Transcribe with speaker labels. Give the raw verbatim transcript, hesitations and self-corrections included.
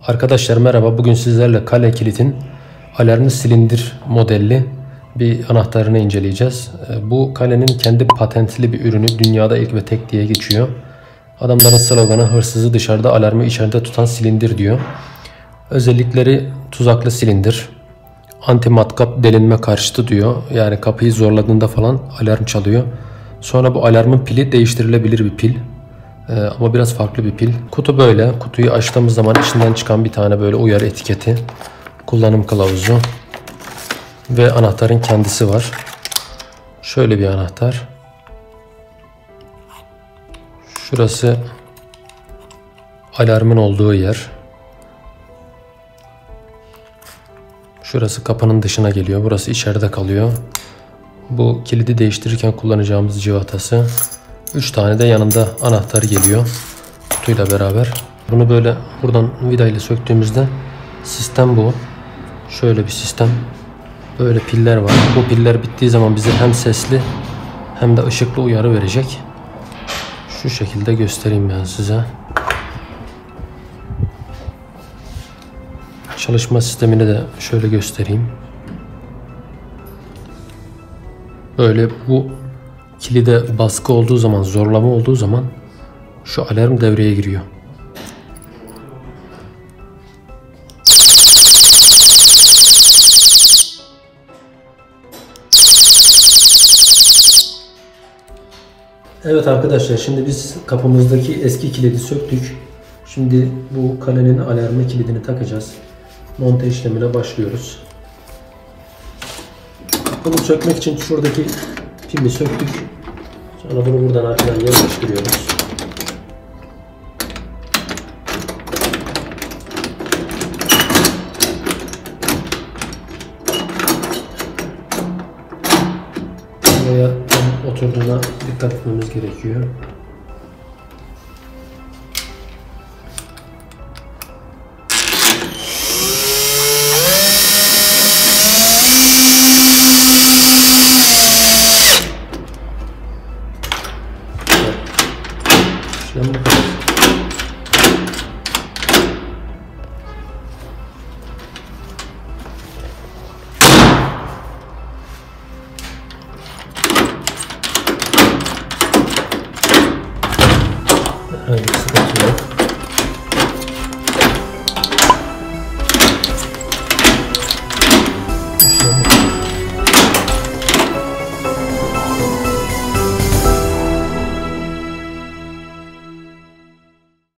Speaker 1: Arkadaşlar merhaba. Bugün sizlerle Kale Kilit'in alarmlı silindir modelli bir anahtarını inceleyeceğiz. Bu Kale'nin kendi patentli bir ürünü, dünyada ilk ve tek diye geçiyor. Adamların sloganı hırsızı dışarıda, alarmı içeride tutan silindir diyor. Özellikleri tuzaklı silindir, anti matkap delinme karşıtı diyor. Yani kapıyı zorladığında falan alarm çalıyor. Sonra bu alarmın pili değiştirilebilir bir pil. Ee, ama biraz farklı bir pil. Kutu böyle. Kutuyu açtığımız zaman içinden çıkan bir tane böyle uyarı etiketi, kullanım kılavuzu ve anahtarın kendisi var. Şöyle bir anahtar. Şurası alarmın olduğu yer. Şurası kapının dışına geliyor. Burası içeride kalıyor. Bu kilidi değiştirirken kullanacağımız civatası. üç tane de yanında anahtar geliyor kutuyla beraber. Bunu böyle buradan vida ile söktüğümüzde sistem bu. Şöyle bir sistem. Böyle piller var. Bu piller bittiği zaman bize hem sesli hem de ışıklı uyarı verecek. Şu şekilde göstereyim ben size. Çalışma sistemini de şöyle göstereyim. Böyle bu kilide baskı olduğu zaman, zorlama olduğu zaman şu alarm devreye giriyor. Evet arkadaşlar, şimdi biz kapımızdaki eski kilidi söktük. Şimdi bu Kale'nin alarmı kilidini takacağız. Monte işlemine başlıyoruz. Bunu sökmek için şuradaki pimi söktük. Sonra bunu buradan arkadan yerleştiriyoruz. Buraya tam oturduğuna dikkat etmemiz gerekiyor.